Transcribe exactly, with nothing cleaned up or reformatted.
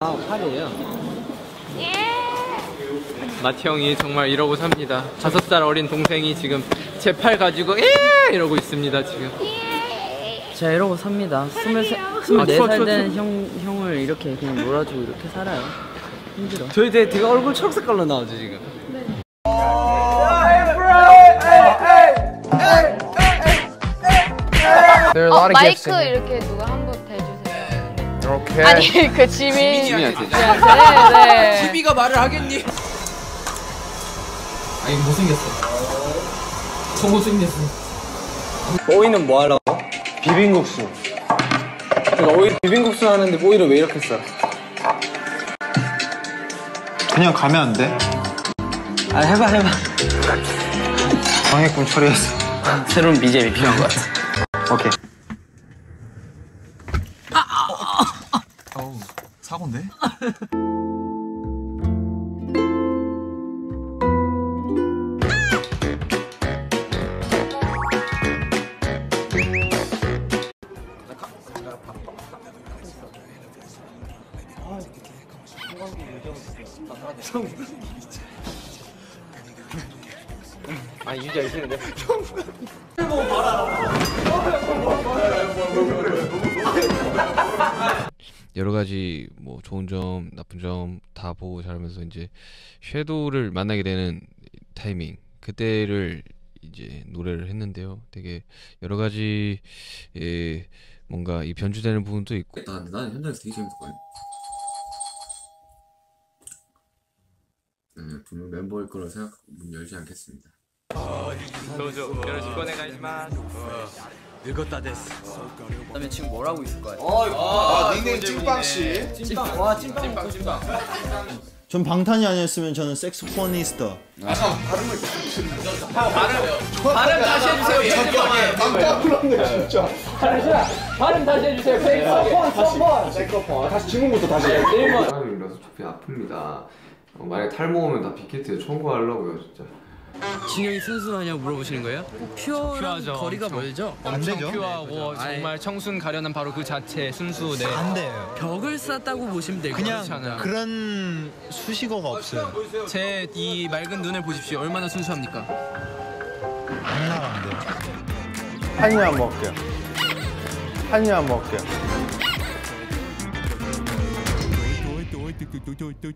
아, 팔이에요. 마티 형이 정말 이러고 삽니다. 다섯 살 어린 동생이 지금 제 팔 가지고 예 이러고 있습니다 지금. 제가 이러고 삽니다. 스물네 살 된 형, 형을 이렇게 그냥 놀아주고 이렇게 살아요. 힘들어. 저희 되게, 되게 얼굴 초록색깔로 나오죠 지금. 네. 어, 마이크 이렇게 누가 한 번 대주세요. 이렇게. 아니 그 지민. 지민이한테. 네, 네. 지비가 말을 하겠니? 아니 못생겼어. 저 못생겼어. 뽀이는 뭐 하려고? 비빔국수. 제가 오이 비빔국수 하는데 뽀이를 왜 이렇게 써? 그냥 가면 안 돼? 아 해봐 해봐. 방해꾼 처리했어. 새로운 비지엠이 필요한 것 같아. 오케이. 어우, 사고인데? 아 유지 알시는데? 여러 가지 뭐 좋은 점, 나쁜 점 다 보고 자라면서 이제 섀도우를 만나게 되는 타이밍, 그때를 이제 노래를 했는데요. 되게 여러 가지 예, 뭔가 이 변주되는 부분도 있고. 나, 나는 현장에서 되게 재밌었거든. 네, 분명 멤버일 거라 생각 문 열지 않겠습니다. 도저 요러시고 오네가시마스. 늙었다 됐어. 그다음에 지금 뭘 하고 있을 거야? 아, 닉네임 찐빵씨. 찐빵. 와 찐빵. 찐빵 찐빵. 전 방탄이 아니었으면 저는 색소포니스터. 발음 다시 해주세요. 깜짝 놀랐네 진짜. 발음 다시 해주세요. 색소폰. 색소폰. 다시 질문부터 다시 해. 사람이라서 두피 아픕니다. 어, 만약에 탈모 오면 다 빅히트에 청구하려고요 진짜. 진영이 순수하냐고 물어보시는 거예요? 퓨어랑 거리가 멀죠? 안 되죠? 퓨어하고 정말 청순 가련한 바로 그 자체 순수. 네. 안 돼요. 벽을 쌓다고 보시면 돼요. 그냥 그런 수식어가 없어요. 제 이 맑은 눈을 보십시오. 얼마나 순수합니까? 장난 안 돼요. 한 입만 먹을게요. 한 입만 먹을게요.